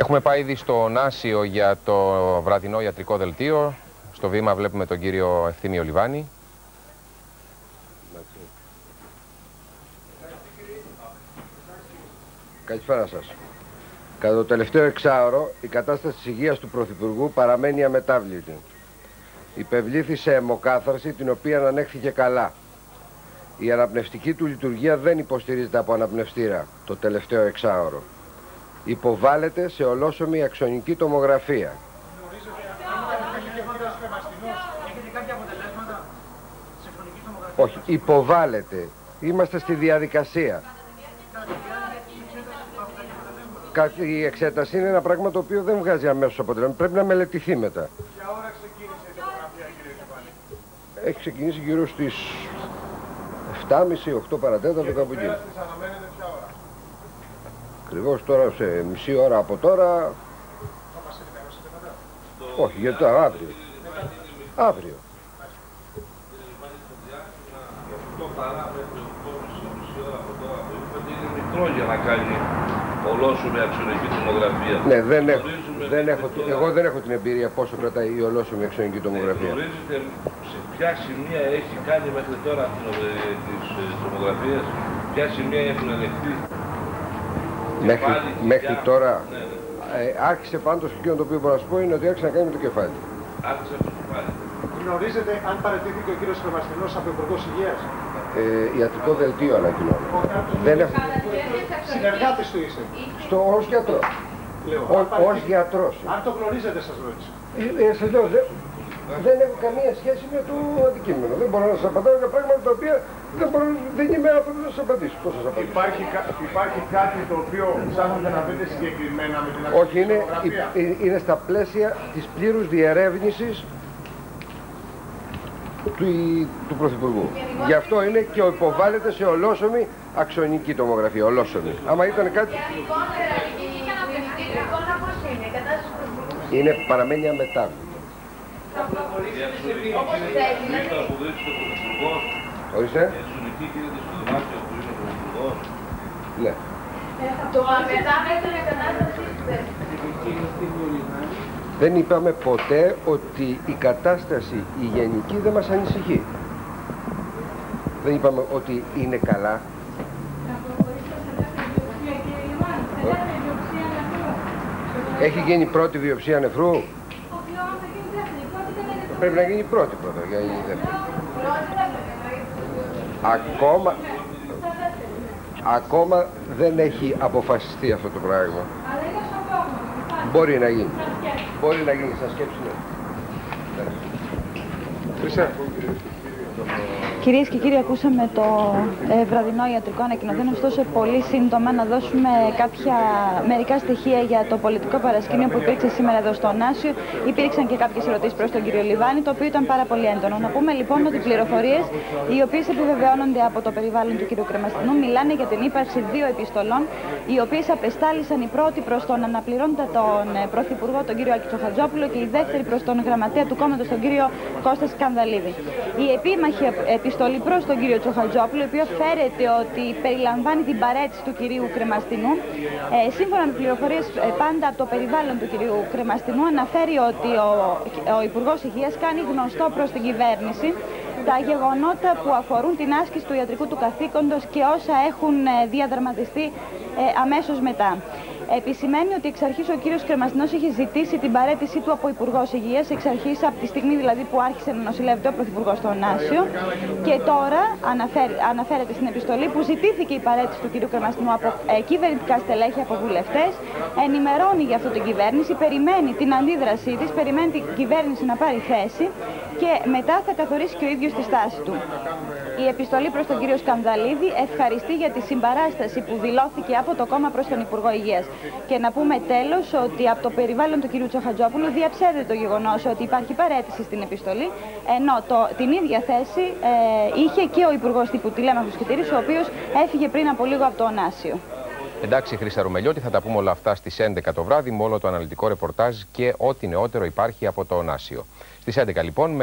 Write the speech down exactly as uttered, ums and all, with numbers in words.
Έχουμε πάει ήδη στο Νάσιο για το βραδινό ιατρικό δελτίο. Στο βήμα βλέπουμε τον κύριο Ευθύμιο Λιβάνη. Καλησπέρα σας. Κατά το τελευταίο εξάωρο, η κατάσταση της υγείας του Πρωθυπουργού παραμένει αμετάβλητη. Υπευλήθη σε αιμοκάθαρση, την οποία ανέχθηκε καλά. Η αναπνευστική του λειτουργία δεν υποστηρίζεται από αναπνευστήρα το τελευταίο εξάωρο. Υποβάλλεται σε ολόσωμη αξονική τομογραφία. Όχι, υποβάλλεται. Είμαστε στη διαδικασία. Η εξέταση είναι ένα πράγμα το οποίο δεν βγάζει αμέσως αποτέλεσμα. Πρέπει να μελετηθεί μετά. Ποια ώρα ξεκίνησε η τομογραφία, κύριε Λιβάνη? Έχει ξεκινήσει γύρω στις εφτά και μισή, οκτώ παρατέταρτο, κάπου εκεί. Και τις αναμένετε ποια ώρα? Ακριβώς τώρα, σε μισή ώρα από τώρα. Θα μας ενημερώσετε μετά? Όχι, γιατί τώρα, αύριο. Αύριο. Αυτό παράμετρο μισή ώρα από τώρα που είπατε είναι μικρό για να κάνει ολόσωμη αξονική τομογραφία. Ναι, δεν έχω, δεν έχω, εγώ δεν έχω την εμπειρία πόσο κρατάει η ολόσωμη αξονική τομογραφία. Γνωρίζετε σε ποια σημεία έχει κάνει μέχρι τώρα τις τομογραφίες, ποια σημεία έχουν ελεγχθεί? Μέχρι, μέχρι τώρα, ναι, ναι. Ε, άρχισε πάντως, εκείνο το οποίο μπορώ να σας πω είναι ότι άρχισε να κάνει με το κεφάλι. Άρχισε από το κεφάλι. Γνωρίζετε αν παραιτήθηκε ο κύριος Κρεμαστινός από Υπουργός Υγείας? Ε, ιατρικό δελτίο ανακοινώνω. Δεν έχω... Συνεργάτης του είστε? Στο ως γιατρό. Λέω, Ω, αν παραιτήθηκε- ως γιατρός. Αν το γνωρίζετε, σας ρώτησα. Ε, ε, σας λέω, δεν, δεν έχω καμία σχέση με το αντικείμενο. Δεν μπορώ να σας απαντάω για πράγματα τα οποία δεν, μπορώ, δεν είμαι άνθρωπος να σας απαντήσω. Πώς σας απαντήσω? Υπάρχει, κα- υπάρχει κάτι το οποίο ψάχνετε να πείτε συγκεκριμένα με την Όχι, είναι, τομογραφία? ε, είναι στα πλαίσια της πλήρους διερεύνησης του, του Πρωθυπουργού. Γι' αυτό είναι και υποβάλλεται σε ολόσωμη αξονική τομογραφία. Ολόσωμη. Άμα ήταν κάτι... Είναι, παραμένει αμετάβλητη. Ορίστε. Η αξονική γίνεται στο δωμάτιο που είναι ο Πρωθυπουργός. Ναι. Το αμετάβλητο είναι κατάσταση Δεν είπαμε ποτέ ότι η κατάσταση η γενική δεν μας ανησυχεί. Δεν είπαμε ότι είναι καλά. Έχει γίνει πρώτη βιοψία νεφρού. Πρέπει να γίνει πρώτη πρώτα για να γίνει δεύτερη. Ακόμα, ακόμα δεν έχει αποφασιστεί αυτό το πράγμα. Μπορεί να γίνει. Μπορεί να γίνει, σαν σκέψη, ναι. Χρυσά. Κυρίες και κύριοι, ακούσαμε το ε, βραδινό ιατρικό ανακοινωθέν, ωστόσο πολύ σύντομα να δώσουμε κάποια μερικά στοιχεία για το πολιτικό παρασκήνιο που υπήρξε σήμερα εδώ στο Νάσιο. Υπήρξαν και κάποιες ερωτήσεις προς τον κύριο Λιβάνη, το οποίο ήταν πάρα πολύ έντονο. Να πούμε λοιπόν ότι οι πληροφορίες οι οποίες επιβεβαιώνονται από το περιβάλλον του κύριου Κρεμαστινού μιλάνε για την ύπαρξη δύο επιστολών, οι οποίες απεστάλησαν η πρώτη προς τον αναπληρώνοντα τον Πρωθυπουργό, τον κύριο Άκη Τσοχατζόπουλο, και η δεύτερη προς τον γραμματέα του κόμματος, τον κύριο Κώστα Σκανδαλίδη. Η επίμαχη επιστολή προς τον κύριο Τσοχατζόπουλο, η οποία φέρεται ότι περιλαμβάνει την παραίτηση του κυρίου Κρεμαστινού, ε, σύμφωνα με πληροφορίες ε, πάντα από το περιβάλλον του κυρίου Κρεμαστινού, αναφέρει ότι ο, ο Υπουργός Υγείας κάνει γνωστό προς την κυβέρνηση τα γεγονότα που αφορούν την άσκηση του ιατρικού του καθήκοντος και όσα έχουν ε, διαδραματιστεί ε, αμέσως μετά. Επισημαίνει ότι εξ αρχής ο κύριος Κρεμαστινός είχε ζητήσει την παραίτησή του από Υπουργός Υγείας, εξ αρχής από τη στιγμή δηλαδή που άρχισε να νοσηλεύεται ο Πρωθυπουργός στο Νάσιο, και τώρα αναφέρει, αναφέρεται στην επιστολή που ζητήθηκε η παραίτηση του κύριου Κρεμαστινού από ε, κυβερνητικά στελέχη, από βουλευτές, ενημερώνει για αυτό την κυβέρνηση, περιμένει την αντίδρασή της, περιμένει την κυβέρνηση να πάρει θέση και μετά θα καθορίσει και ο ίδιος τη στάση του. Η επιστολή προς τον κύριο Σκανδαλίδη ευχαριστεί για τη συμπαράσταση που δηλώθηκε από το κόμμα προς τον Υπουργό Υγείας. Και να πούμε τέλος ότι από το περιβάλλον του κυρίου Τσοχατζόπουλου διαψεύδεται το γεγονός ότι υπάρχει παραίτηση στην επιστολή, ενώ το, την ίδια θέση ε, είχε και ο Υπουργός Τύπου Τηλέμαχος Κιτήρης, ο οποίος έφυγε πριν από λίγο από το Νάσιο. Εντάξει, Χρύσα Ρουμελιώτη, θα τα πούμε όλα αυτά στις έντεκα το βράδυ με όλο το αναλυτικό ρεπορτάζ και ό,τι νεότερο υπάρχει από το Νάσιο. Στις έντεκα λοιπόν.